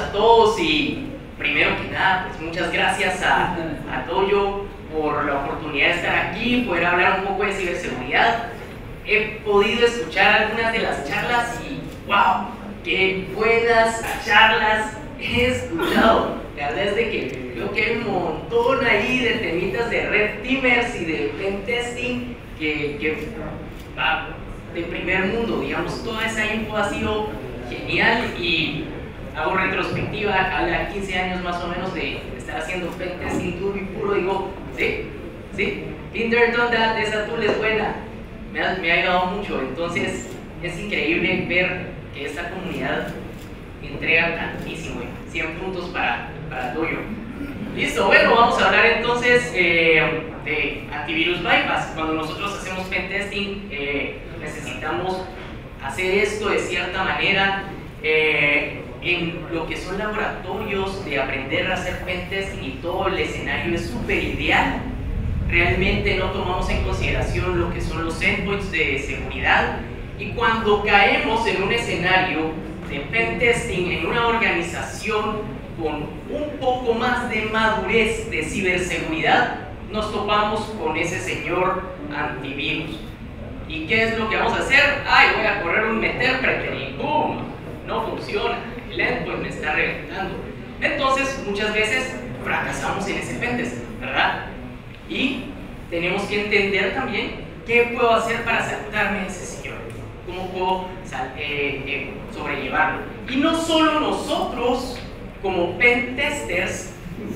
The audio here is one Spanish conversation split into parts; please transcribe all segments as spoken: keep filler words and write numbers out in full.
a todos y primero que nada, pues muchas gracias a, a Toyo por la oportunidad de estar aquí, poder hablar un poco de ciberseguridad. He podido escuchar algunas de las charlas y ¡wow! ¡Qué buenas charlas he escuchado! La verdad es de que creo que hay un montón ahí de temitas de red teamers y de pentesting que, que ah, de primer mundo, digamos, toda esa info ha sido genial y hago retrospectiva a la quince años más o menos de estar haciendo pentesting duro y puro, digo, sí, sí, Tinder done that, esa tool es buena, me ha, me ha ayudado mucho, entonces es increíble ver que esta comunidad entrega tantísimo, cien puntos para, para Toyo. Listo, bueno, vamos a hablar entonces eh, de antivirus bypass. Cuando nosotros hacemos pentesting eh, necesitamos hacer esto de cierta manera. Eh, en lo que son laboratorios de aprender a hacer pentesting y todo el escenario es súper ideal. Realmente no tomamos en consideración lo que son los endpoints de seguridad y cuando caemos en un escenario de pentesting en una organización con un poco más de madurez de ciberseguridad, nos topamos con ese señor antivirus. ¿Y qué es lo que vamos a hacer? Ay, voy a correr un meterpreter y ¡boom! No funciona, el endpoint me está reventando. Entonces, muchas veces fracasamos en ese pentest, ¿verdad? Y tenemos que entender también qué puedo hacer para saltarme a ese señor, cómo puedo eh, eh, sobrellevarlo. Y no solo nosotros, como pentesters,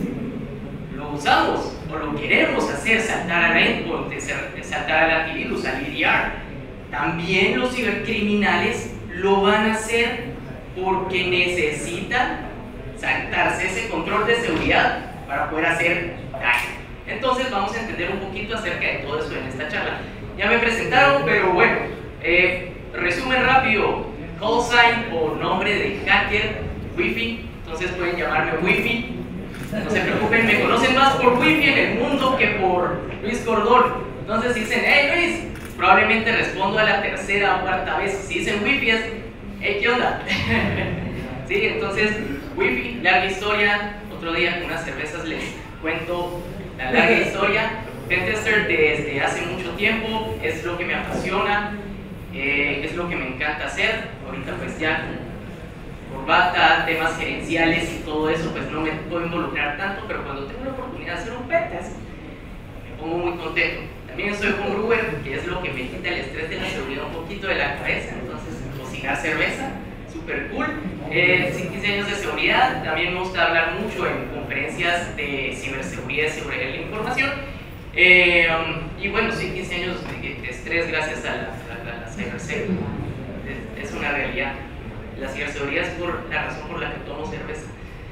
lo usamos o lo queremos hacer, saltar al endpoint, saltar al antivirus, al E D R. También los cibercriminales lo van a hacer porque necesitan saltarse ese control de seguridad para poder hacer daño. Entonces vamos a entender un poquito acerca de todo eso en esta charla. Ya me presentaron, pero bueno, eh, resumen rápido: call sign o nombre de hacker, Wi-Fi. Entonces pueden llamarme Wi-Fi. No se preocupen, me conocen más por Wi-Fi en el mundo que por Luis Cordón. Entonces si dicen, hey Luis, probablemente respondo a la tercera o cuarta vez. Si dicen Wi-Fi es, hey, ¿qué onda? Sí, entonces Wi-Fi, larga historia. Otro día con unas cervezas les cuento la larga historia. Pentester desde hace mucho tiempo, es lo que me apasiona, eh, es lo que me encanta hacer. Ahorita pues ya con corbata, temas gerenciales y todo eso, pues no me puedo involucrar tanto, pero cuando tengo la oportunidad de hacer un pentest, me pongo muy contento. También soy homebrewer, que es lo que me quita el estrés de la seguridad un poquito de la cabeza, entonces cocinar cerveza, súper cool. Eh, quince años de seguridad, también me gusta hablar mucho en conferencias de ciberseguridad y seguridad de la información. Eh, um, y bueno, sí, quince años de, de estrés gracias a la, a la, a la ciberseguridad, es, es una realidad. La ciberseguridad es por la razón por la que tomo cerveza.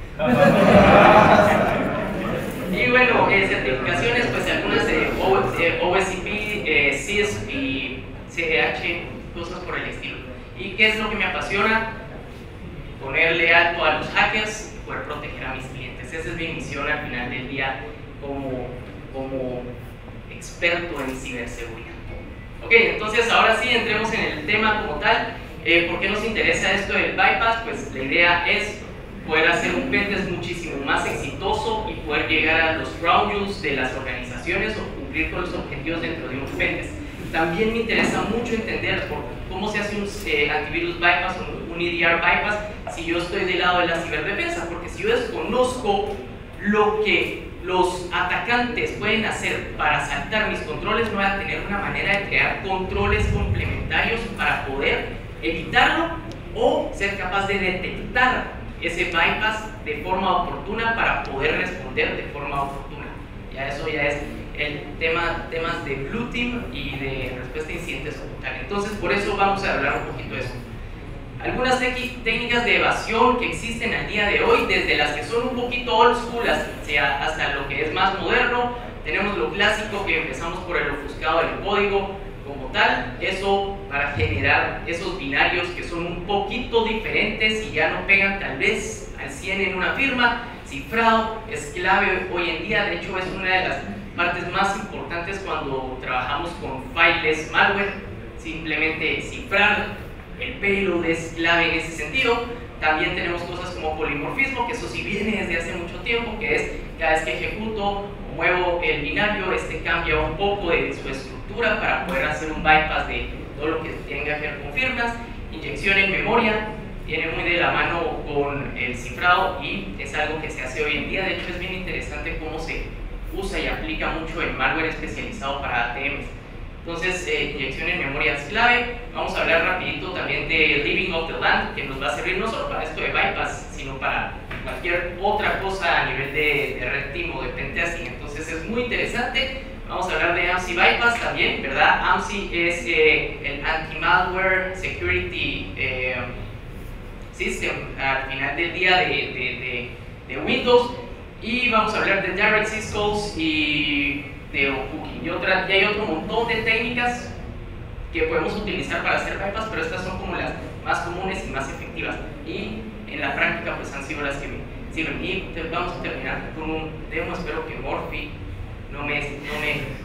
Y bueno, eh, certificaciones, pues algunas de O S C P, eh, C I S y C D H, cosas por el estilo. ¿Y qué es lo que me apasiona? Ponerle alto a los hackers y poder proteger a mis clientes. Esa es mi misión al final del día como, como experto en ciberseguridad. Ok, entonces ahora sí entremos en el tema como tal. Eh, ¿Por qué nos interesa esto del bypass? Pues la idea es poder hacer un pentest muchísimo más exitoso y poder llegar a los ground rules de las organizaciones o cumplir con los objetivos dentro de un pentest. También me interesa mucho entender por cómo se hace un eh, antivirus bypass o un E D R bypass si yo estoy del lado de la ciberdefensa, porque si yo desconozco lo que los atacantes pueden hacer para saltar mis controles, no voy a tener una manera de crear controles complementarios para poder evitarlo o ser capaz de detectar ese bypass de forma oportuna para poder responder de forma oportuna. Ya eso ya es el tema, temas de Blue Team y de respuesta a incidentes como tal. Entonces por eso vamos a hablar un poquito de eso. Algunas técnicas de evasión que existen al día de hoy, desde las que son un poquito old school hasta, hasta lo que es más moderno. Tenemos lo clásico, que empezamos por el ofuscado del código como tal, eso para generar esos binarios que son un poquito diferentes y ya no pegan tal vez al cien en una firma. Cifrado es clave hoy en día, de hecho es una de las partes más importantes cuando trabajamos con files malware. Simplemente cifrar el payload es clave en ese sentido. También tenemos cosas como polimorfismo, que eso sí viene desde hace mucho tiempo, que es cada vez que ejecuto o muevo el binario, este cambia un poco de su estructura para poder hacer un bypass de todo lo que tenga que ver con firmas. Inyección en memoria, viene muy de la mano con el cifrado y es algo que se hace hoy en día. De hecho, es bien interesante cómo se usa y aplica mucho en malware especializado para A T Ms. Entonces, eh, inyección en memoria es clave. Vamos a hablar rapidito también de Living Off the Land, que nos va a servir no solo para esto de bypass, sino para cualquier otra cosa a nivel de, de red team o de pentesting. Entonces, es muy interesante. Vamos a hablar de A M S I Bypass también, ¿verdad? A M S I es eh, el Anti-Malware Security eh, System al final del día de, de, de, de Windows. Y vamos a hablar de Direct Syscalls y de Cookie. Y, otra, y hay otro montón de técnicas que podemos utilizar para hacer bypass, pero estas son como las más comunes y más efectivas. Y en la práctica pues han sido las que me sirven. Y te, vamos a terminar con un demo. Espero que Morphy no me, no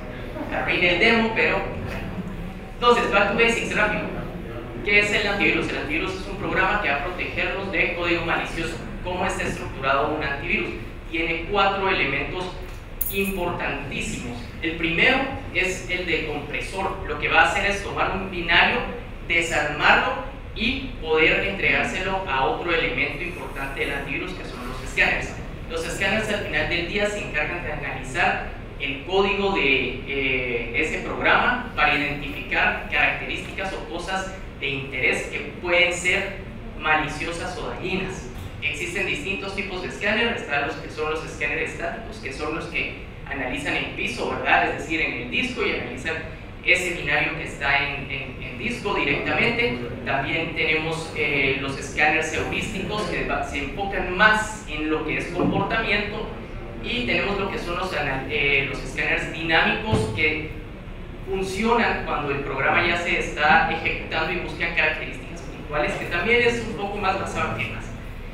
me arruine el demo, pero entonces, back to basics, rápido. ¿Qué es el antivirus? El antivirus es un programa que va a protegernos de código malicioso. ¿Cómo está estructurado un antivirus? Tiene cuatro elementos importantísimos. El primero es el de compresor. Lo que va a hacer es tomar un binario, desarmarlo y poder entregárselo a otro elemento importante del antivirus, que son los escáneres. Los escáneres al final del día se encargan de analizar el código de eh, ese programa para identificar características o cosas de interés que pueden ser maliciosas o dañinas. Existen distintos tipos de escáner. Están los que son los escáneres estáticos, que son los que analizan en piso, ¿verdad? Es decir, en el disco, y analizan ese binario que está en, en, en disco directamente. También tenemos eh, los escáneres heurísticos, que se enfocan más en lo que es comportamiento. Y tenemos lo que son los, eh, los escáneres dinámicos, que funcionan cuando el programa ya se está ejecutando y buscan características puntuales, que también es un poco más basado en temas.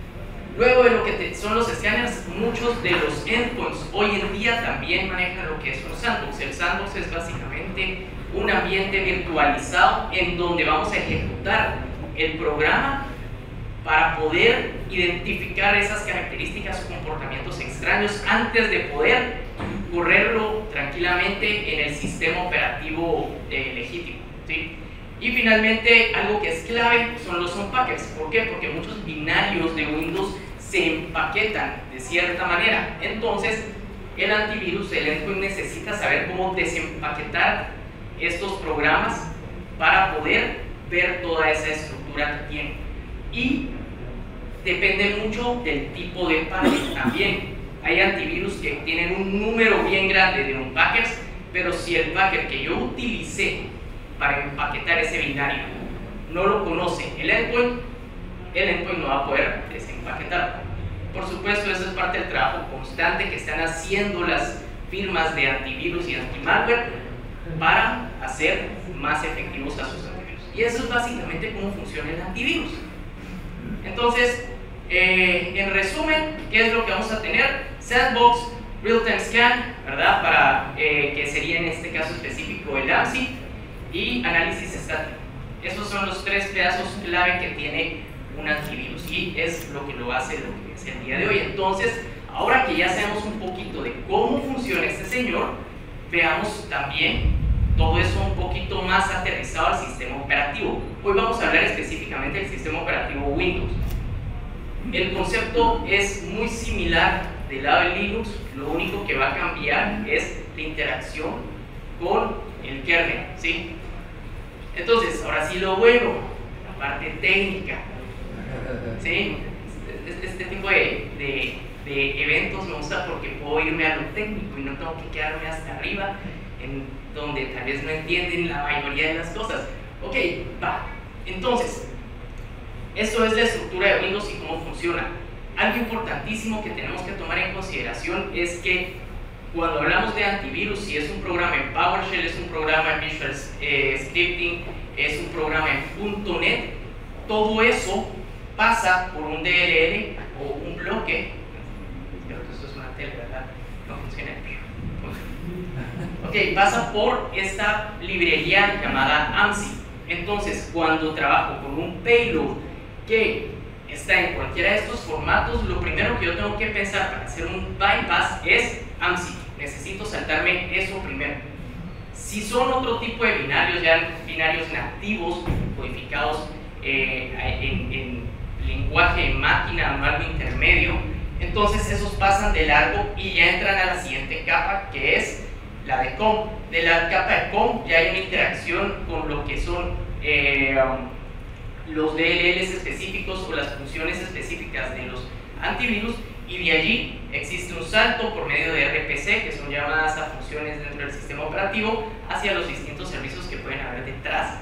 Luego de lo que te, son los escáneres, muchos de los endpoints hoy en día también manejan lo que es un sandbox. El sandbox es básicamente un ambiente virtualizado en donde vamos a ejecutar el programa para poder identificar esas características o comportamientos extraños antes de poder correrlo tranquilamente en el sistema operativo eh, legítimo, ¿sí? Y finalmente, algo que es clave son los unpackers. ¿Por qué? Porque muchos binarios de Windows se empaquetan de cierta manera. Entonces, el antivirus, el endpoint, necesita saber cómo desempaquetar estos programas para poder ver toda esa estructura que tiene. Y depende mucho del tipo de package también. Hay antivirus que tienen un número bien grande de unpackers, pero si el packer que yo utilicé para empaquetar ese binario no lo conoce el endpoint, el endpoint no va a poder desempaquetarlo. Por supuesto, eso es parte del trabajo constante que están haciendo las firmas de antivirus y antimalware para hacer más efectivos a sus antivirus. Y eso es básicamente cómo funciona el antivirus. Entonces, eh, en resumen, ¿qué es lo que vamos a tener? Sandbox, Real-Time Scan, ¿verdad? Para, eh, que sería en este caso específico el A M S I, y análisis estático. Esos son los tres pedazos clave que tiene un antivirus y es lo que lo hace lo que es el día de hoy. Entonces, ahora que ya sabemos un poquito de cómo funciona este señor, veamos también todo eso un poquito más aterrizado al sistema operativo. Hoy vamos a hablar específicamente del sistema operativo Windows. El concepto es muy similar del lado de Linux, lo único que va a cambiar es la interacción con el kernel, ¿sí? Entonces, ahora sí lo bueno, la parte técnica, ¿sí? Este, este tipo de, de, de eventos me gusta porque puedo irme a lo técnico y no tengo que quedarme hasta arriba, en donde tal vez no entienden la mayoría de las cosas. Ok, va. Entonces, esto es la estructura de Windows y cómo funciona. Algo importantísimo que tenemos que tomar en consideración es que cuando hablamos de antivirus, si es un programa en PowerShell, es un programa en Visual eh, Scripting, es un programa en .NET, todo eso pasa por un D L L o un bloque. Creo que esto es una tele, ¿verdad? No funciona. Ok, pasa por esta librería llamada A M S I. Entonces, cuando trabajo con un payload que está en cualquiera de estos formatos, lo primero que yo tengo que pensar para hacer un bypass es A M S I. Necesito saltarme eso primero. Si son otro tipo de binarios, ya binarios nativos, codificados eh, en, en lenguaje de máquina o algo intermedio, entonces esos pasan de largo y ya entran a la siguiente capa, que es la de C O M. De la capa de C O M ya hay una interacción con lo que son eh, um, los D L Ls específicos o las funciones específicas de los antivirus, y de allí existe un salto por medio de R P C, que son llamadas a funciones dentro del sistema operativo, hacia los distintos servicios que pueden haber detrás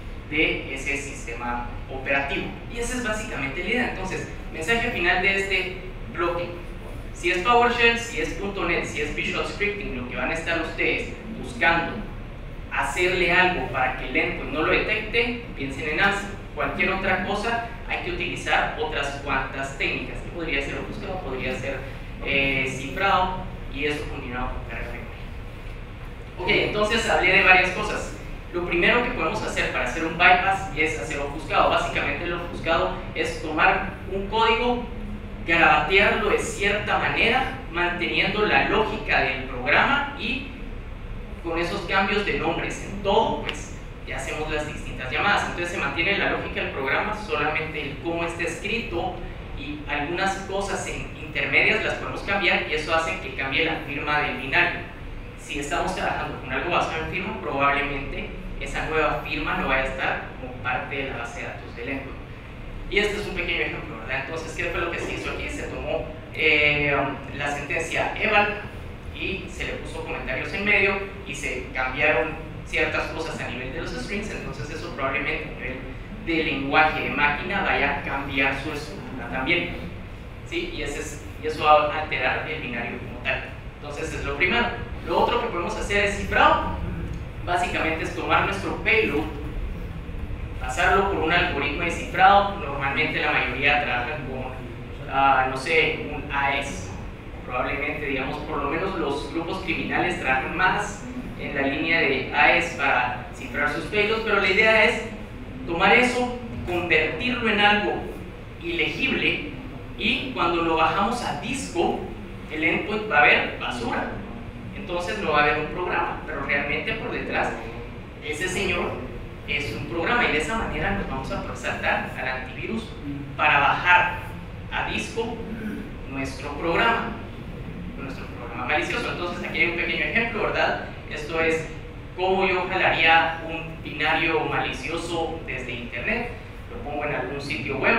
de ese sistema operativo. Y esa es básicamente la idea. Entonces, mensaje final de este bloque: si es PowerShell, si es punto net, si es Visual Scripting, lo que van a estar ustedes buscando hacerle algo para que el endpoint no lo detecte, piensen en A M S I. Cualquier otra cosa, hay que utilizar otras cuantas técnicas, que podría ser ofuscado, podría ser eh, cifrado, y eso combinado con carga de memoria. Ok, entonces hablé de varias cosas. Lo primero que podemos hacer para hacer un bypass es hacer ofuscado. Básicamente el ofuscado es tomar un código, garabatearlo de cierta manera, manteniendo la lógica del programa, y con esos cambios de nombres en todo, pues ya hacemos las distintas llamadas. Entonces se mantiene la lógica del programa, solamente el cómo está escrito y algunas cosas en intermedias las podemos cambiar, y eso hace que cambie la firma del binario. Si estamos trabajando con algo basado en firma, probablemente esa nueva firma no vaya a estar como parte de la base de datos del endpoint. Y este es un pequeño ejemplo, ¿verdad? Entonces, ¿qué fue lo que se hizo aquí? Se tomó eh, la sentencia eval y se le puso comentarios en medio y se cambiaron ciertas cosas a nivel de los strings. Entonces eso probablemente a nivel de lenguaje de máquina vaya a cambiar su estructura también, ¿sí? Y, ese es, y eso va a alterar el binario como tal. Entonces es lo primero. Lo otro que podemos hacer es cifrado. Básicamente es tomar nuestro payload, pasarlo por un algoritmo de cifrado. Normalmente la mayoría trabajan con, uh, no sé, un A E S. Probablemente, digamos, por lo menos los grupos criminales trabajan más en la línea de A E S para cifrar sus payloads, pero la idea es tomar eso, convertirlo en algo ilegible, y cuando lo bajamos a disco, el endpoint va a ver basura. Entonces no va a haber un programa, pero realmente por detrás ese señor es un programa, y de esa manera nos vamos a saltar al antivirus para bajar a disco nuestro programa, nuestro programa malicioso. Entonces aquí hay un pequeño ejemplo, ¿verdad? Esto es cómo yo jalaría un binario malicioso desde internet. Lo pongo en algún sitio web,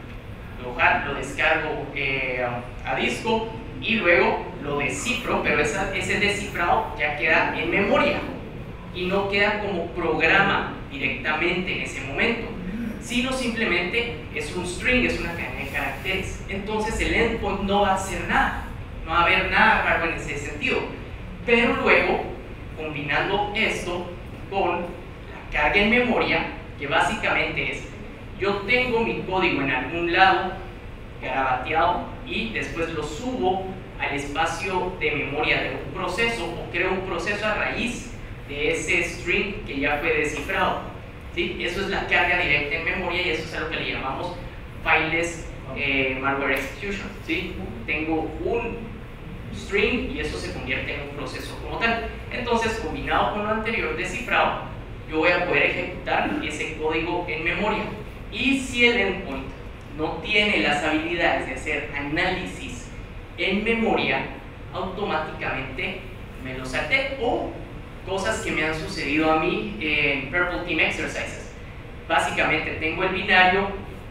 lo, lo descargo eh, a disco, y luego lo descifro, pero esa, ese descifrado ya queda en memoria y no queda como programa directamente en ese momento, sino simplemente es un string, es una cadena de caracteres. Entonces el endpoint no va a hacer nada, no va a haber nada raro en ese sentido. Pero luego, combinando esto con la carga en memoria, que básicamente es, yo tengo mi código en algún lado garabateado y después lo subo al espacio de memoria de un proceso, o creo un proceso a raíz de ese string que ya fue descifrado, ¿sí? Eso es la carga directa en memoria, y eso es a lo que le llamamos fileless eh, malware execution, ¿sí? Tengo un string y eso se convierte en un proceso como tal. Entonces, combinado con lo anterior descifrado, yo voy a poder ejecutar ese código en memoria. Y si el endpoint no tiene las habilidades de hacer análisis en memoria, automáticamente me lo salté. O cosas que me han sucedido a mí en Purple Team Exercises. Básicamente tengo el binario,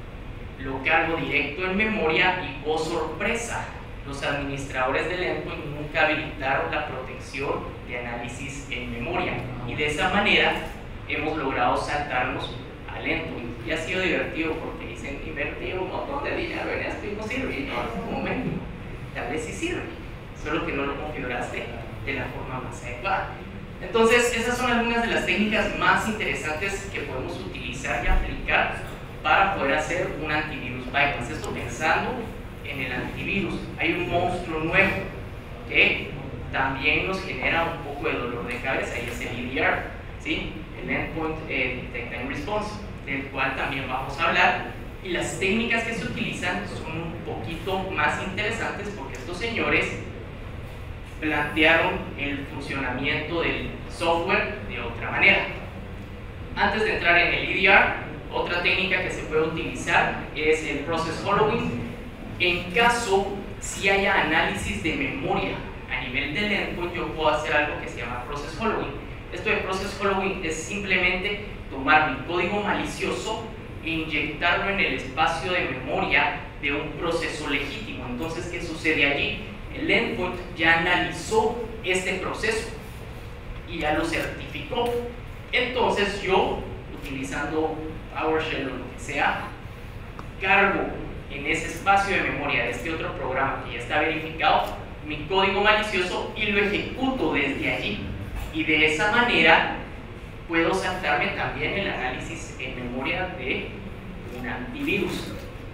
lo cargo directo en memoria y, oh sorpresa, los administradores del endpoint nunca habilitaron la protección de análisis en memoria, y de esa manera hemos logrado saltarnos al endpoint. Y ha sido divertido porque dicen: invertí un montón de dinero en esto y no sirve. Y no, en un momento, tal vez sí sirve, solo que no lo configuraste de la forma más adecuada. Entonces, esas son algunas de las técnicas más interesantes que podemos utilizar y aplicar para poder hacer un antivirus bypass. Esto pensando en el antivirus. Hay un monstruo nuevo que también nos genera un poco de dolor de cabeza, y es el E D R, ¿sí? el Endpoint eh, Detect and Response, del cual también vamos a hablar. Y las técnicas que se utilizan son un poquito más interesantes porque estos señores plantearon el funcionamiento del software de otra manera. Antes de entrar en el E D R, otra técnica que se puede utilizar es el Process Following. En caso si haya análisis de memoria a nivel del endpoint, yo puedo hacer algo que se llama Process Following. Esto de Process Following es simplemente tomar mi código malicioso e inyectarlo en el espacio de memoria de un proceso legítimo. Entonces, ¿qué sucede allí? El endpoint ya analizó este proceso y ya lo certificó. Entonces yo, utilizando PowerShell o lo que sea, cargo en ese espacio de memoria de este otro programa que ya está verificado mi código malicioso y lo ejecuto desde allí. Y de esa manera puedo saltarme también el análisis en memoria de un antivirus.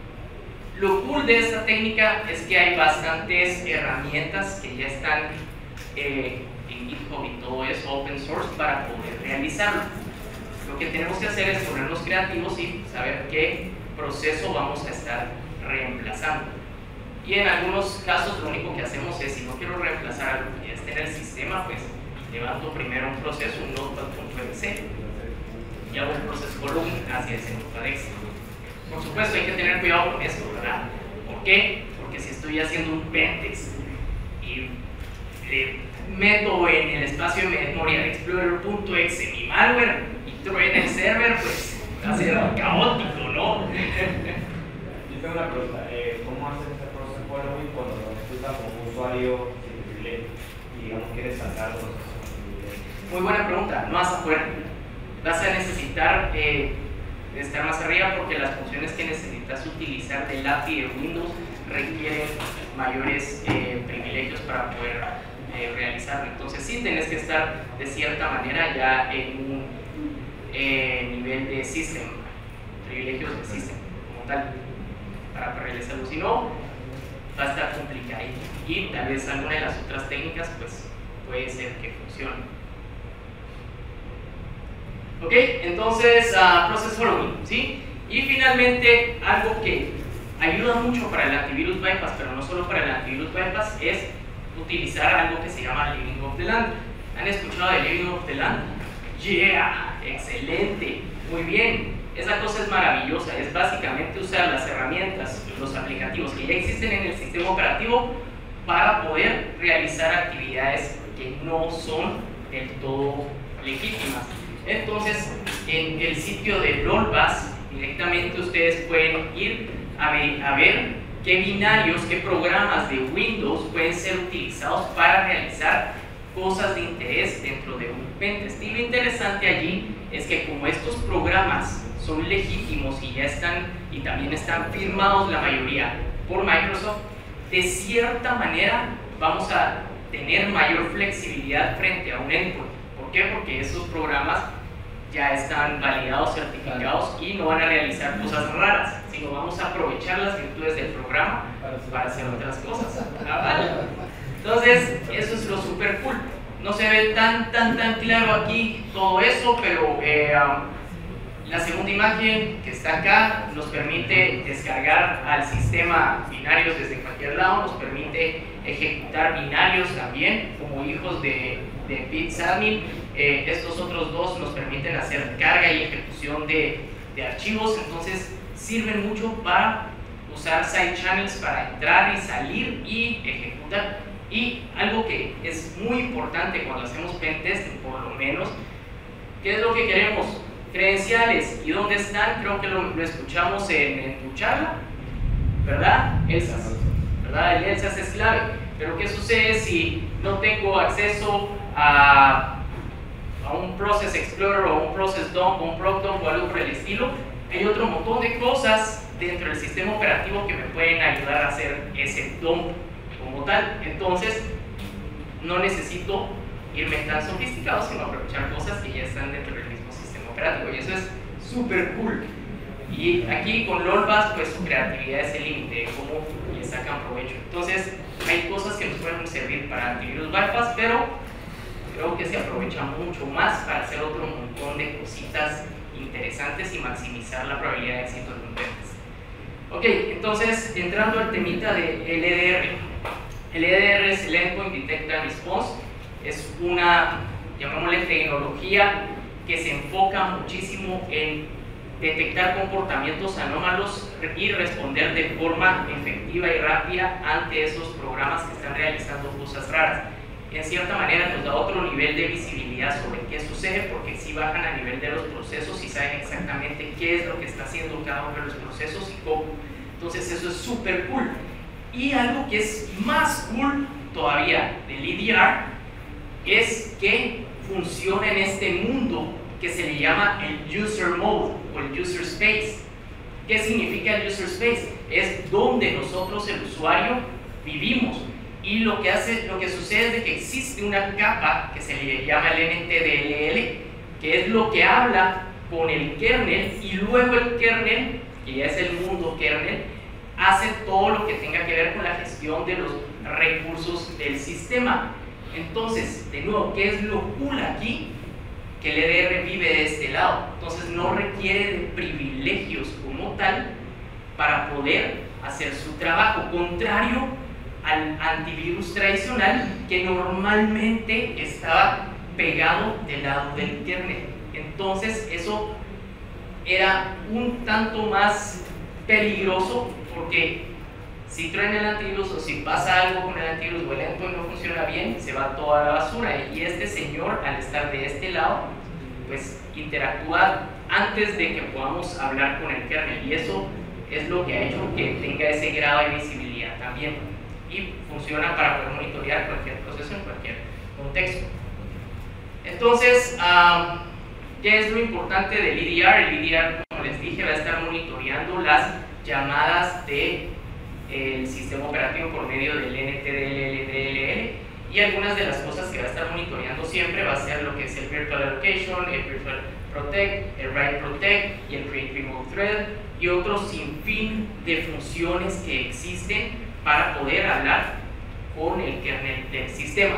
Lo cool de esta técnica es que hay bastantes herramientas que ya están eh, en GitHub y todo eso open source para poder realizarlo. Lo que tenemos que hacer es ponernos creativos y saber qué proceso vamos a estar reemplazando. Y en algunos casos lo único que hacemos es, si no quiero reemplazar algo que ya esté en el sistema, pues levanto primero un proceso, un notepad.exe, y hago el proceso volumen hacia ese notepad.exe. Por supuesto hay que tener cuidado con esto, ¿verdad? ¿Por qué? Porque si estoy haciendo un pentest y le meto en el espacio de memoria de explorer.exe mi malware y truena el server, pues va a ser caótico, ¿no? Yo tengo una pregunta, eh, ¿cómo haces este proceso following cuando lo ejecutas como usuario sin privilegio y digamos quieres saltar los procesos sin privilegio? Muy buena pregunta, no vas a poder, vas a necesitar eh, estar más arriba porque las funciones que necesitas utilizar del A P I de Windows requieren mayores eh, privilegios para poder eh, realizarlo. Entonces sí tienes que estar de cierta manera ya en un eh, nivel de system, privilegios de system como tal, para realizarlo. Si no, va a estar complicado y tal vez alguna de las otras técnicas pues puede ser que funcione. Ok, entonces uh, Process Following, ¿sí? Y finalmente algo que ayuda mucho para el antivirus bypass, pero no solo para el antivirus bypass, es utilizar algo que se llama Living Off the Land. ¿Han escuchado de Living Off the Land? Yeah, excelente, muy bien. Esa cosa es maravillosa, es básicamente usar las herramientas, los aplicativos que ya existen en el sistema operativo para poder realizar actividades que no son del todo legítimas. Entonces, en el sitio de LOLBAS, directamente ustedes pueden ir a ver, a ver qué binarios, qué programas de Windows pueden ser utilizados para realizar cosas de interés dentro de un pentest. Y lo interesante allí es que como estos programas son legítimos y ya están, y también están firmados la mayoría por Microsoft, de cierta manera vamos a tener mayor flexibilidad frente a un endpoint. ¿Por qué? Porque esos programas ya están validados, certificados y no van a realizar cosas raras, sino vamos a aprovechar las virtudes del programa para hacer otras cosas. ¿Ah, vale? Entonces, eso es lo super cool. No se ve tan, tan, tan claro aquí todo eso, pero eh, um, la segunda imagen que está acá nos permite descargar al sistema binarios desde cualquier lado, nos permite ejecutar binarios también como hijos de, de bitsadmin. Eh, estos otros dos nos permiten hacer carga y ejecución de, de archivos, entonces sirven mucho para usar side channels para entrar y salir y ejecutar. Y algo que es muy importante cuando hacemos pentesting, por lo menos, ¿qué es lo que queremos? Credenciales. ¿Y dónde están? Creo que lo, lo escuchamos en, en tu charla, ¿verdad? Elsas, ¿verdad? El Elsas es clave. Pero ¿qué sucede si no tengo acceso a a un Process Explorer o un Process Dump o un Proc Dump o algo por el estilo? Hay otro montón de cosas dentro del sistema operativo que me pueden ayudar a hacer ese dump como tal. Entonces no necesito irme tan sofisticado, sino aprovechar cosas que ya están dentro del mismo sistema operativo, y eso es súper cool. Y aquí con LOLBAS pues su creatividad es el límite de cómo le sacan provecho. Entonces hay cosas que nos pueden servir para antivirus bypass, pero creo que se aprovecha mucho más para hacer otro montón de cositas interesantes y maximizar la probabilidad de éxito de un test. Ok, entonces entrando al temita de L D R. El L D R es el Endpoint Detect and Response, es una, llamémosle, tecnología que se enfoca muchísimo en detectar comportamientos anómalos y responder de forma efectiva y rápida ante esos programas que están realizando cosas raras. En cierta manera nos da otro nivel de visibilidad sobre qué sucede, porque si bajan a nivel de los procesos y saben exactamente qué es lo que está haciendo cada uno de los procesos y cómo. Entonces eso es súper cool. Y algo que es más cool todavía del E D R es que funciona en este mundo que se le llama el User Mode o el User Space. ¿Qué significa el User Space? Es donde nosotros, el usuario, vivimos. Y lo que, hace, lo que sucede es de que existe una capa que se le llama el N T D L L, que es lo que habla con el kernel, y luego el kernel, que ya es el mundo kernel, hace todo lo que tenga que ver con la gestión de los recursos del sistema. Entonces, de nuevo, ¿qué es lo cool aquí? Que el E D R vive de este lado. Entonces no requiere de privilegios como tal para poder hacer su trabajo, contrario al antivirus tradicional que normalmente estaba pegado del lado del kernel. Entonces eso era un tanto más peligroso, porque si truena el antivirus o si pasa algo con el antivirus o el endpoint no funciona bien, se va toda la basura. Y este señor, al estar de este lado, pues interactúa antes de que podamos hablar con el kernel, y eso es lo que ha hecho que tenga ese grado de visibilidad también. Y funciona para poder monitorear cualquier proceso en cualquier contexto. Entonces, um, ¿qué es lo importante del E D R? El E D R, como les dije, va a estar monitoreando las llamadas del de, sistema operativo por medio del N T D L L, y algunas de las cosas que va a estar monitoreando siempre va a ser lo que es el Virtual Allocation, el Virtual Protect, el Write Protect y el Create Remote Thread, y otros sinfín de funciones que existen para poder hablar con el kernel del sistema.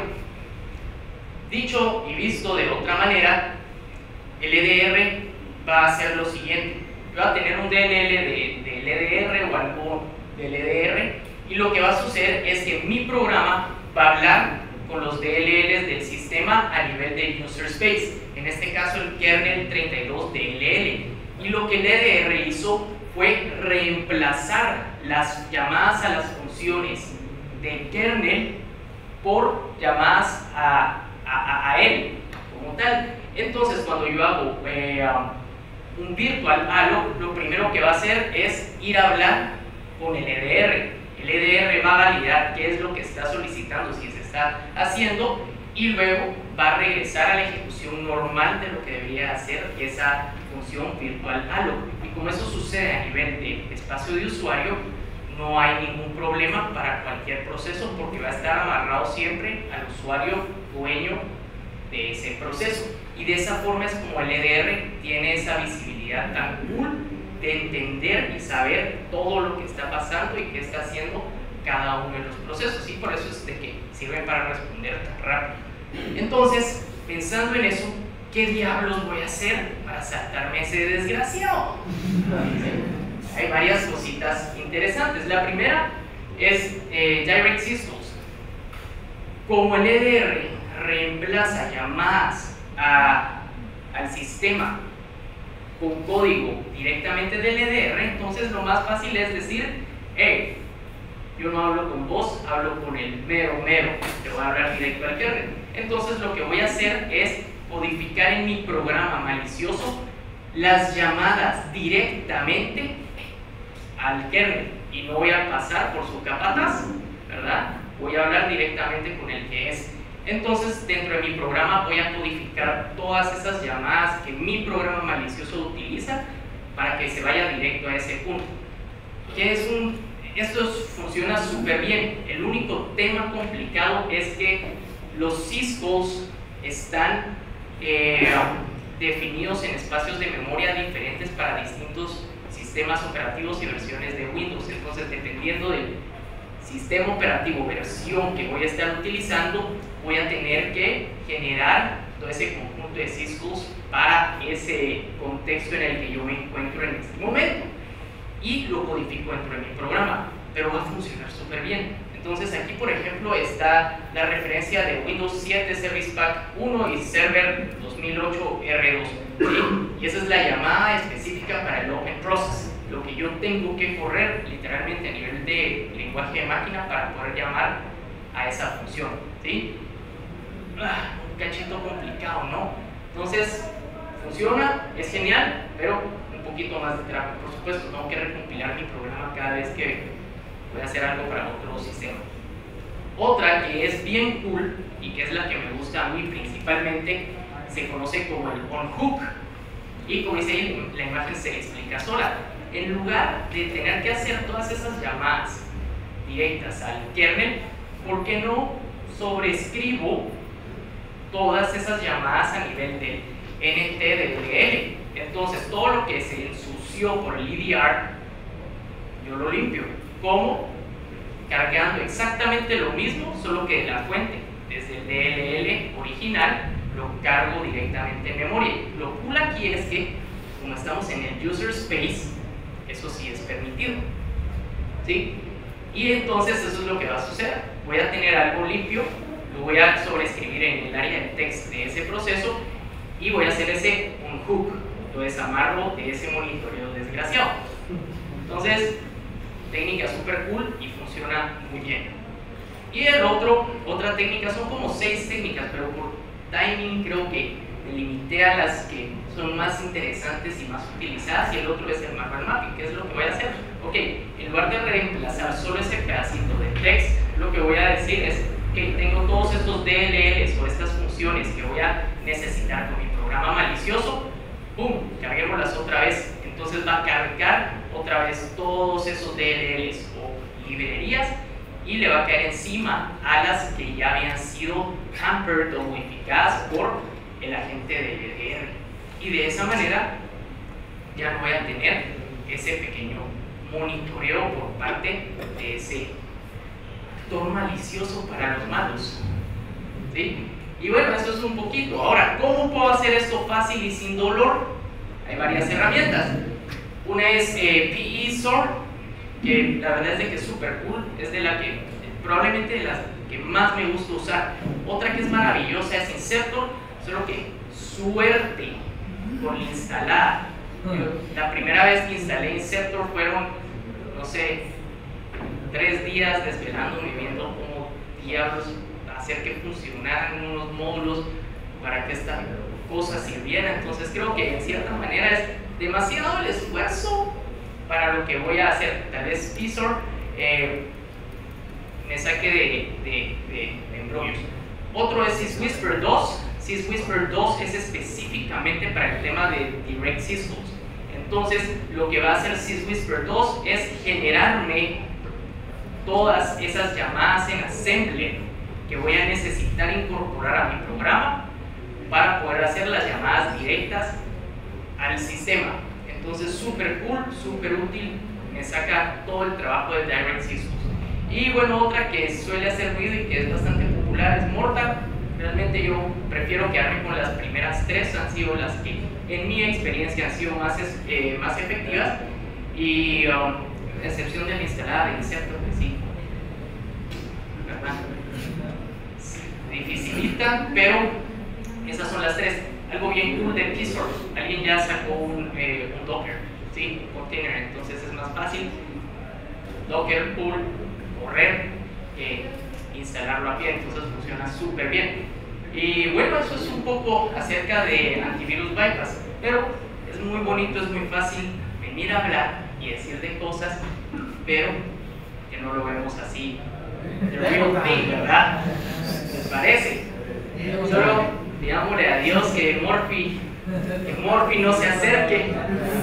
Dicho y visto de otra manera, el E D R va a hacer lo siguiente: va a tener un D L L de, de L D R o algo del E D R, y lo que va a suceder es que mi programa va a hablar con los D L Ls del sistema a nivel de User Space, en este caso el kernel treinta y dos D L L, y lo que el E D R hizo fue reemplazar las llamadas a las funciones del kernel por llamadas a, a, a él como tal. Entonces, cuando yo hago eh, um, un virtual allo, lo primero que va a hacer es ir a hablar con el E D R. El E D R va a validar qué es lo que está solicitando, si se está haciendo, y luego va a regresar a la ejecución normal de lo que debería hacer esa función virtual allo. Y como eso sucede a nivel de espacio de usuario, no hay ningún problema para cualquier proceso, porque va a estar amarrado siempre al usuario dueño de ese proceso. Y de esa forma es como el E D R tiene esa visibilidad tan cool de entender y saber todo lo que está pasando y qué está haciendo cada uno de los procesos, y por eso es de que sirven para responder tan rápido. Entonces, pensando en eso, ¿qué diablos voy a hacer para saltarme ese desgraciado? Hay varias cositas interesantes. La primera es eh, Direct Systems. Como el E D R reemplaza llamadas a, al sistema con código directamente del E D R, entonces lo más fácil es decir: hey, yo no hablo con vos, hablo con el mero mero, te voy a hablar directo al kernel. Entonces lo que voy a hacer es codificar en mi programa malicioso las llamadas directamente al kernel, y no voy a pasar por su capataz, ¿verdad? Voy a hablar directamente con el que es. Entonces, dentro de mi programa voy a codificar todas esas llamadas que mi programa malicioso utiliza para que se vaya directo a ese punto. ¿Qué es un, esto funciona súper bien. El único tema complicado es que los syscalls están eh, definidos en espacios de memoria diferentes para distintos sistemas operativos y versiones de Windows. Entonces, dependiendo de sistema operativo, versión que voy a estar utilizando, voy a tener que generar todo ese conjunto de syscalls para ese contexto en el que yo me encuentro en este momento y lo codifico dentro de mi programa, pero va a funcionar súper bien. Entonces aquí, por ejemplo, está la referencia de Windows siete Service Pack uno y Server dos mil ocho R dos, ¿sí? Y esa es la llamada específica para el Open Process, lo que yo tengo que correr literalmente a nivel de lenguaje de máquina para poder llamar a esa función, ¿sí? Ah, un cachito complicado, ¿no? Entonces, funciona, es genial, pero un poquito más de trabajo. Por supuesto, tengo que recompilar mi programa cada vez que voy a hacer algo para otro sistema. Otra que es bien cool y que es la que me gusta a mí principalmente, se conoce como el on-hook. Y como dice ahí, la imagen se explica sola. En lugar de tener que hacer todas esas llamadas directas al kernel, ¿por qué no sobreescribo todas esas llamadas a nivel de N T D L L? Entonces, todo lo que se ensució por el E D R, yo lo limpio. ¿Cómo? Cargando exactamente lo mismo, solo que de la fuente, desde el D L L original, lo cargo directamente en memoria. Lo cool aquí es que, como estamos en el user space, eso sí es permitido, ¿sí? Y entonces eso es lo que va a suceder. Voy a tener algo limpio, lo voy a sobreescribir en el área de text de ese proceso y voy a hacer ese unhook, lo desamarro de ese monitoreo desgraciado. Entonces, técnica súper cool y funciona muy bien. Y el otro, otra técnica, son como seis técnicas, pero por timing creo que me limité a las que son más interesantes y más utilizadas, y el otro es el manual mapping, que es lo que voy a hacer. Ok, en lugar de reemplazar solo ese pedacito de text, lo que voy a decir es que tengo todos estos D L Ls o estas funciones que voy a necesitar con mi programa malicioso, ¡pum!, carguémoslas otra vez. Entonces va a cargar otra vez todos esos D L Ls o librerías y le va a caer encima a las que ya habían sido hampered o modificadas por el agente de D D R. Y de esa manera ya no voy a tener ese pequeño monitoreo por parte de ese actor malicioso para los malos, ¿sí? Y bueno, eso es un poquito. Ahora, ¿cómo puedo hacer esto fácil y sin dolor? Hay varias herramientas. Una es eh, P E Sort, que la verdad es de que es súper cool, es de la que probablemente de las que más me gusta usar. Otra que es maravillosa es Inceptor, solo que suerte con instalar. Yo, la primera vez que instalé Inceptor fueron, no sé, tres días desvelándome viendo cómo diablos hacer que funcionaran unos módulos para que esta cosa sirviera. Entonces creo que en cierta manera es demasiado el esfuerzo para lo que voy a hacer. Tal vez P E Sort eh, me saque de, de, de, de embrollos. Otro es SysWhisper dos. SysWhisper dos es específicamente para el tema de Direct Syscalls. Entonces lo que va a hacer SysWhisper dos es generarme todas esas llamadas en assembler que voy a necesitar incorporar a mi programa para poder hacer las llamadas directas al sistema. Entonces, súper cool, súper útil, me saca todo el trabajo de Direct Syscalls. Y bueno, otra que suele hacer ruido y que es bastante popular es Mortar. Realmente yo prefiero quedarme con las primeras tres, han sido las que en mi experiencia han sido más, eh, más efectivas, y um, a excepción de la instalada de Inceptor, que sí, ¿verdad? Dificilita, pero esas son las tres. Algo bien cool de P E Sort, alguien ya sacó un, eh, un Docker, ¿sí? Un container, entonces es más fácil Docker, pull, correr, que instalarlo a pie, entonces funciona súper bien. Y bueno, eso es un poco acerca de antivirus bypass, pero es muy bonito, es muy fácil venir a hablar y decir de cosas, pero que no lo vemos así, the real thing, ¿verdad? ¿Les parece? Solo digámosle a Dios que Morphy, que Morphy no se acerque.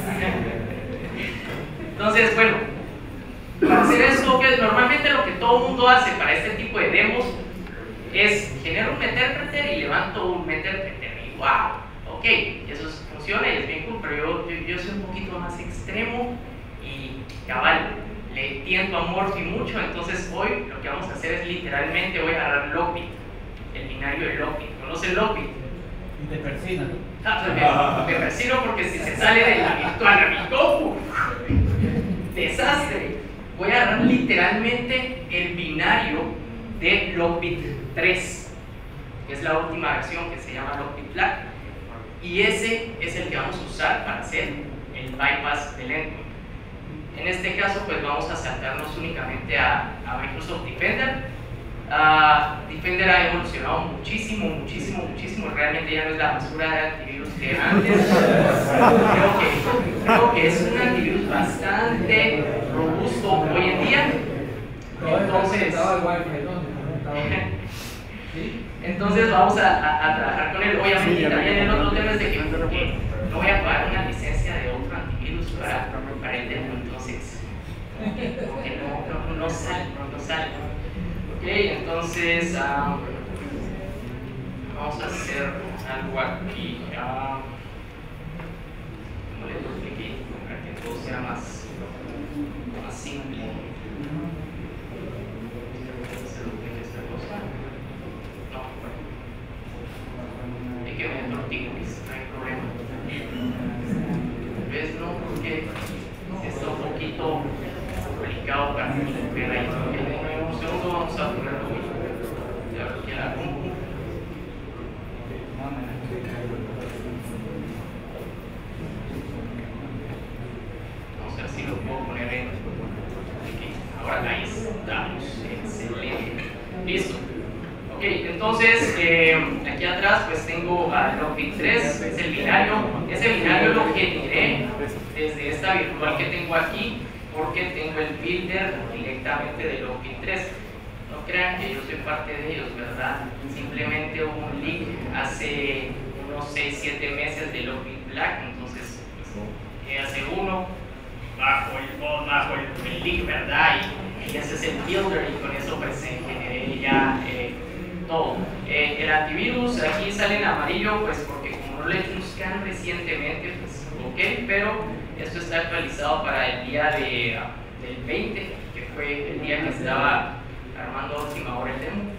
Entonces, bueno, para hacer esto, que normalmente lo que todo el mundo hace para este tipo de demos es genero un meterpreter y levanto un meterpreter y wow, ok, eso funciona y es bien cool, pero yo, yo, yo soy un poquito más extremo y cabal, le tiento a Morphy mucho, entonces hoy lo que vamos a hacer es literalmente voy a agarrar Lockbit, el binario de Lockbit. ¿Conoce Lockbit? Y te persina. Ah, me, me persino porque si se sale de la virtual a mi compu, desastre. Voy a agarrar literalmente el binario de Lockbit tres, que es la última versión que se llama Lockbit Black, y ese es el que vamos a usar para hacer el bypass del endpoint. En este caso pues vamos a saltarnos únicamente a, a Microsoft Defender. Uh, Defender ha evolucionado muchísimo, muchísimo, muchísimo, realmente ya no es la basura de antivirus que era antes. Creo que, creo que es un antivirus bastante robusto hoy en día. Entonces, entonces vamos a, a, a trabajar con él. Obviamente también el otro tema es de que, que no voy a pagar una licencia de otro antivirus para, para el demo, entonces porque no, no, no sale, no, no sale. Ok, entonces um, vamos a hacer algo aquí. Uh, como les expliqué, para que todo sea más, más simple. Esta cosa. No, bueno. Hay que ver tortícolis, no hay problema. ¿Ves? No, porque está un poquito complicado para mí ver ahí. Un segundo, vamos a ponerlo aquí a la compu. Vamos a ver si lo puedo poner en aquí. Ahora ahí estamos. Excelente. Listo. Ok, entonces eh, aquí atrás pues tengo a Lockbit tres, es el binario. Ese binario lo generé desde esta virtual que tengo aquí, porque tengo el builder directamente de Lockbit tres. No crean que yo soy parte de ellos, ¿verdad? Simplemente hubo un leak hace unos seis siete meses de Lockbit Black, entonces pues, hace uno bajo el mod, bajo el, el leak, ¿verdad? Y, y ese es el builder y con eso pues generé ya eh, todo. Eh, el antivirus aquí sale en amarillo, pues porque como no le he hecho un scan recientemente, pues ok, pero esto está actualizado para el día de, del veinte, que fue el día que estaba armando a última hora el demo.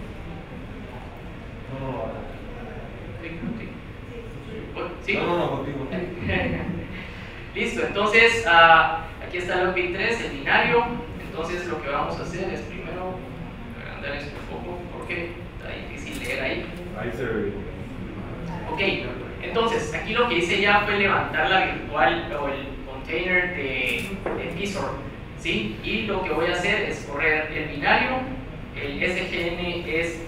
¿Sí? No, no, no, contigo. Listo, entonces uh, aquí está Lockbit tres, el binario. Entonces lo que vamos a hacer es primero agrandar esto un poco porque está difícil leer ahí. Ahí se ve. Ok, entonces aquí lo que hice ya fue levantar la virtual o el container de, de Tizor, ¿sí? Y lo que voy a hacer es correr el binario. El S G N es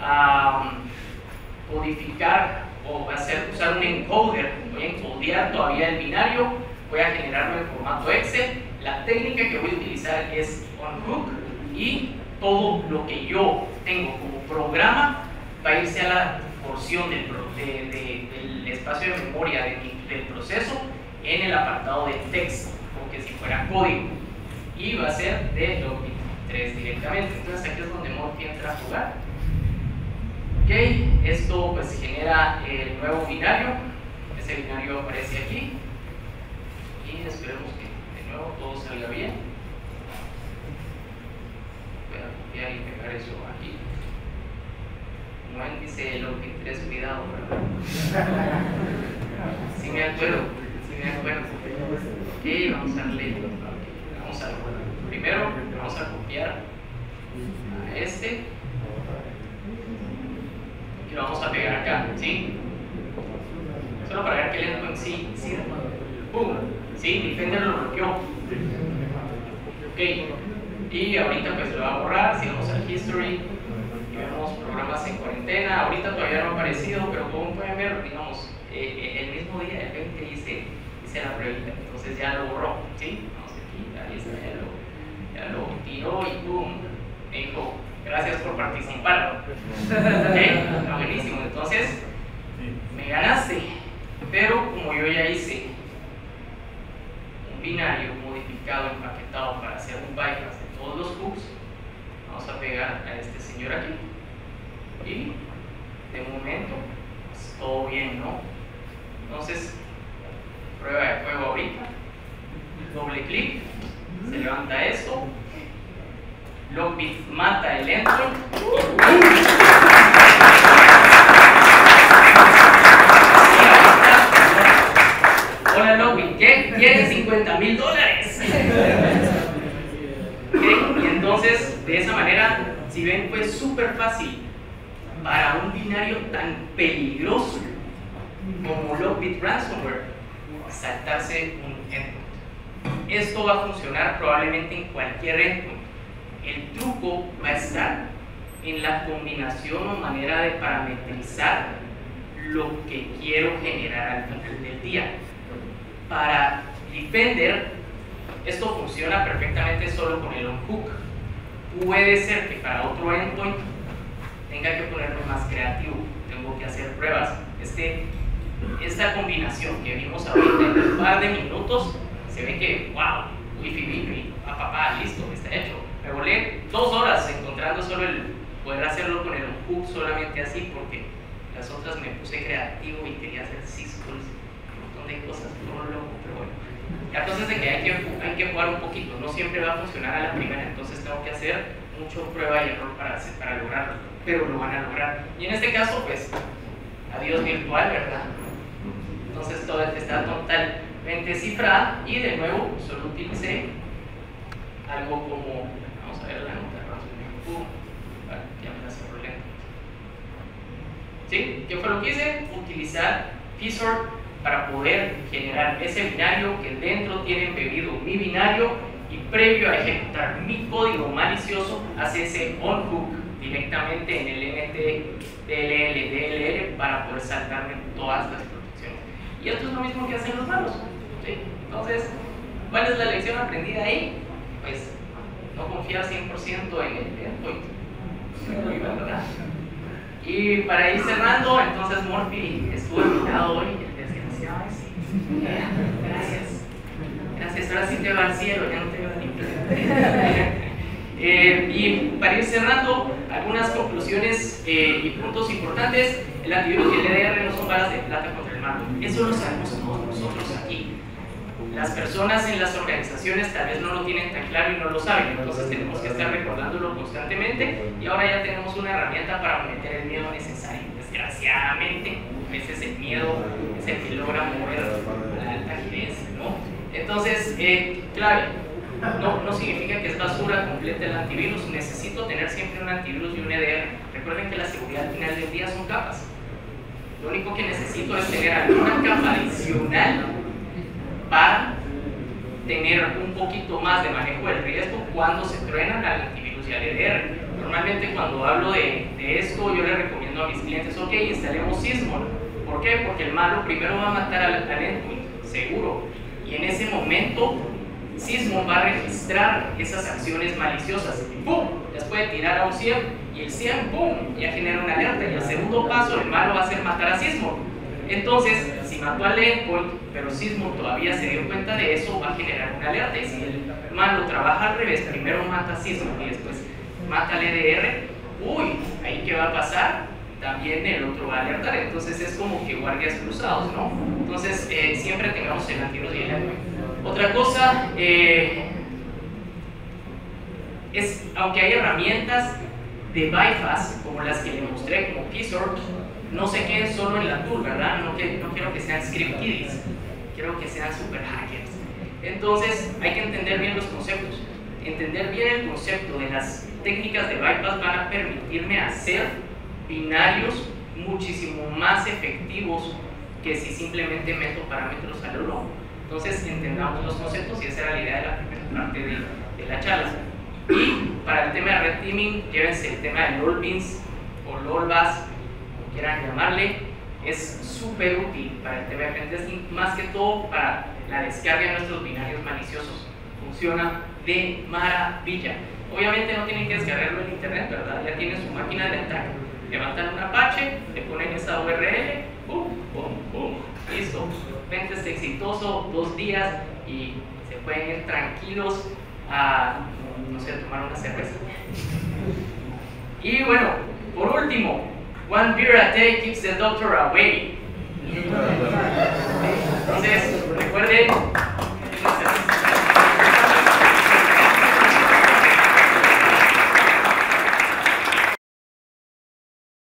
um, codificar o hacer, usar un encoder. Voy a encodear todavía el binario, voy a generarlo en formato Excel. La técnica que voy a utilizar es onHook y todo lo que yo tengo como programa va a irse a la porción del, de, de, del espacio de memoria de mi, del proceso en el apartado de texto, como que si fuera código, y va a ser de Lockbit tres directamente. Entonces aquí es donde Morphy entra a jugar. Ok, esto pues genera el nuevo binario. Ese binario aparece aquí y esperemos que de nuevo todo salga bien. Voy a copiar y pegar eso aquí. No dice Lockbit tres, cuidado, ¿verdad? Sí me acuerdo, sí me acuerdo. Ok, vamos a darle, vamos a, primero vamos a copiar a este y lo vamos a pegar acá, ¿sí? Solo para ver que el endpoint sí, sí, ¡pum! Sí, Defender lo bloqueó. Ok, y ahorita pues lo va a borrar. Si vamos al history y vemos programas en cuarentena, ahorita todavía no ha aparecido, pero como pueden ver, digamos, eh, el mismo día, el veinte, hice, hice la pruebita, entonces ya lo borró, ¿sí? Vamos aquí, ahí está, ya lo, ya lo tiró y ¡pum! Me dijo, gracias por participar. ¿Ok? Está buenísimo, entonces me ganaste, pero como yo ya hice un binario modificado, empaquetado para hacer un bypass de todos los hooks, vamos a pegar a este señor aquí y de momento pues, todo bien, ¿no? Entonces prueba de fuego ahorita, doble clic, se levanta esto Lockbit mata el endpoint. Hola Lockbit, ¿qué? Tienes cincuenta mil dólares. ¿Okay? Y entonces, de esa manera, si ven, fue súper fácil para un binario tan peligroso como Lockbit Ransomware saltarse un endpoint. Esto va a funcionar probablemente en cualquier endpoint. El truco va a estar en la combinación o manera de parametrizar lo que quiero generar al final del día. Para Defender, esto funciona perfectamente solo con el onHook. Puede ser que para otro endpoint tenga que ponerme más creativo, tengo que hacer pruebas. Este, esta combinación que vimos ahorita en un par de minutos, se ve que, wow, wifi, wifi, papá, pa, listo, está hecho. Me volé dos horas encontrando solo el poder hacerlo con el onHook solamente así, porque las otras me puse creativo y quería hacer syscalls, un montón de cosas, todo loco, pero bueno. La cosa es de que hay, que hay que jugar un poquito, no siempre va a funcionar a la primera, entonces tengo que hacer mucho prueba y error para, hacer, para lograrlo, pero lo van a lograr. Y en este caso, pues, adiós virtual, ¿verdad? Entonces todo está totalmente cifrado y de nuevo solo utilicé algo como, vamos a ver la nota, uh, vale, ya me la cerró lento. ¿Sí? ¿Qué fue lo que hice? Utilizar Psort para poder generar ese binario que dentro tiene embebido mi binario y previo a ejecutar mi código malicioso hace ese onHook directamente en el N T D L L D L L para poder saltarme todas las protecciones. Y esto es lo mismo que hacen los malos, ¿sí? Entonces, ¿cuál es la lección aprendida ahí? Pues no confiar cien por ciento en el endpoint, ¿verdad? Y para ir cerrando, entonces Morphy estuvo invitado hoy, el desgraciado ese. Gracias. Gracias, ahora sí te va al cielo, ya no te veo ni eh, Y para ir cerrando, algunas conclusiones eh, y puntos importantes. El antivirus y el E D R no son balas de plata contra el mal. Eso lo sabemos todos nosotros aquí. Las personas en las organizaciones tal vez no lo tienen tan claro y no lo saben, entonces tenemos que estar recordándolo constantemente y ahora ya tenemos una herramienta para meter el miedo necesario. Desgraciadamente, a veces el miedo es el que logra mover la alta gerencia, ¿no? Entonces, eh, clave, no, no significa que es basura completa el antivirus, necesito tener siempre un antivirus y un E D R. Recuerden que la seguridad al final del día son capas. Lo único que necesito es tener alguna capa adicional para tener un poquito más de manejo del riesgo cuando se truenan al antivirus y al E D R. Normalmente cuando hablo de, de esto yo le recomiendo a mis clientes, ok, instalemos Sysmon. ¿Por qué? Porque el malo primero va a matar al, al endpoint, seguro. Y en ese momento Sysmon va a registrar esas acciones maliciosas y ¡pum! Las puede tirar a un C I E M y el C I E M ¡pum! Ya genera una alerta y el segundo paso el malo va a ser matar a Sysmon. Entonces, si mató al endpoint, pero Sysmon todavía se dio cuenta de eso, va a generar una alerta. Y si el malo trabaja al revés, primero mata a Sysmon y después mata al E D R, uy, ahí qué va a pasar, también el otro va a alertar. Entonces es como que guardias cruzados, ¿no? Entonces eh, siempre tengamos el antivirus y el endpoint. Otra cosa, eh, es, aunque hay herramientas de bypass, como las que le mostré, como Psort, no se queden solo en la tool, ¿verdad? No, que, no quiero que sean script kiddies, quiero que sean super hackers. Entonces hay que entender bien los conceptos. Entender bien el concepto de las técnicas de bypass van a permitirme hacer binarios muchísimo más efectivos que si simplemente meto parámetros al uno. Entonces entendamos los conceptos y esa era la idea de la primera parte de, de la charla. Y para el tema de red teaming, llévense el tema de LOLbeans o LOLBAS, quieran llamarle, es súper útil para el tema de pentesting, más que todo para la descarga de nuestros binarios maliciosos. Funciona de maravilla. Obviamente no tienen que descargarlo en internet, ¿verdad? Ya tienen su máquina de ataque. Levantan un Apache, le ponen esa U R L, ¡pum, pum, pum! Listo. Pentest exitoso, dos días y se pueden ir tranquilos a, no sé, tomar una cerveza. Y bueno, por último, one beer a day keeps the doctor away. Entonces, recuerden